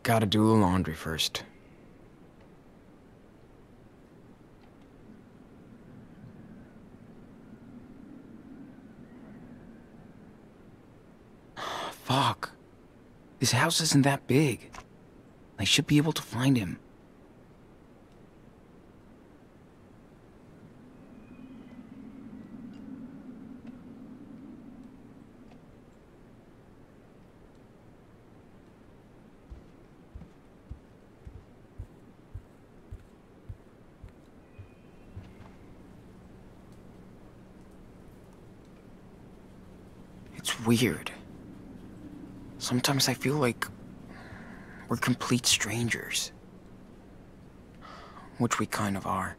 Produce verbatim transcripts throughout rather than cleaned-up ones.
Gotta do the laundry first. Fuck. His house isn't that big. I should be able to find him. It's weird. Sometimes I feel like we're complete strangers. Which we kind of are.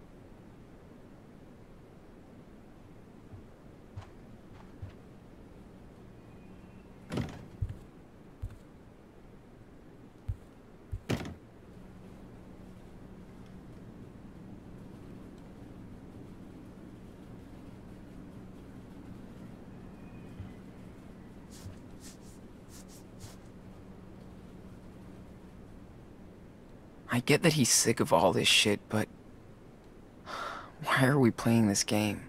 I get that he's sick of all this shit, but why are we playing this game?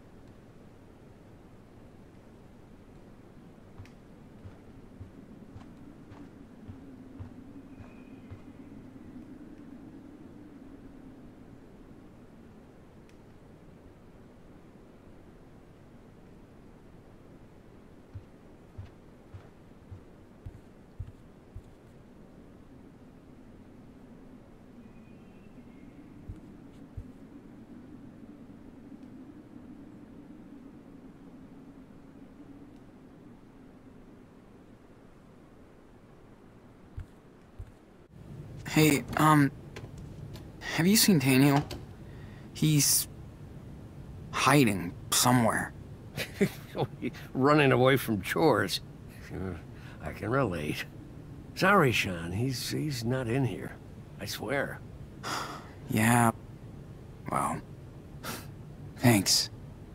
Hey, um, have you seen Daniel? He's hiding somewhere. Running away from chores. I can relate. Sorry, Sean. He's he's not in here. I swear. Yeah, well, thanks.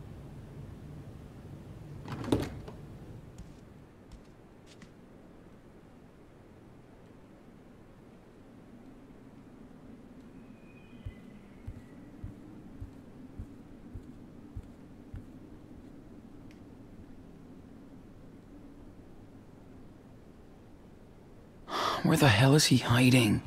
Where the hell is he hiding?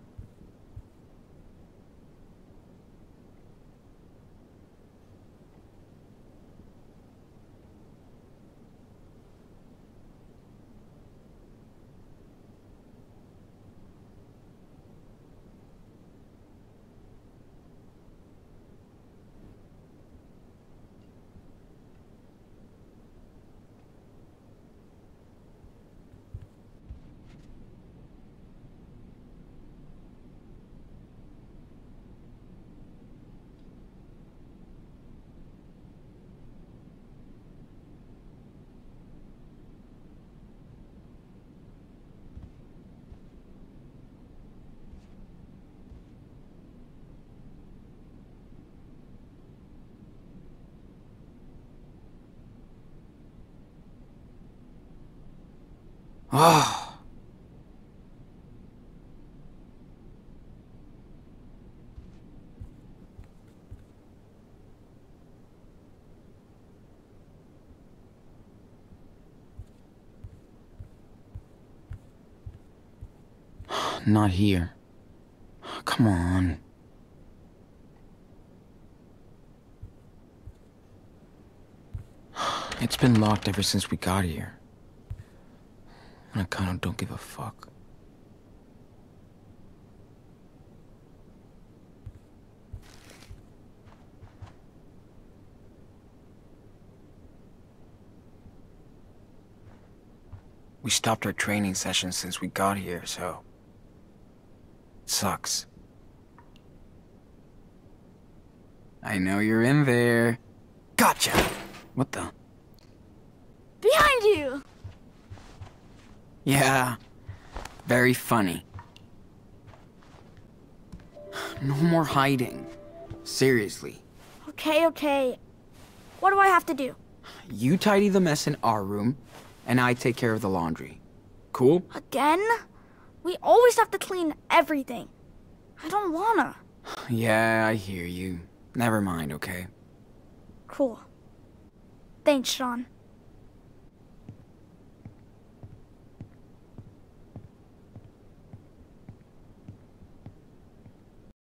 Oh. Not here. Come on. It's been locked ever since we got here. And I kinda don't give a fuck. We stopped our training sessions since we got here, so... It sucks. I know you're in there. Gotcha! What the? Behind you! Yeah, very funny. No more hiding. Seriously. Okay, okay. What do I have to do? You tidy the mess in our room, and I take care of the laundry. Cool? Again? We always have to clean everything. I don't wanna. Yeah, I hear you. Never mind, okay? Cool. Thanks, Sean.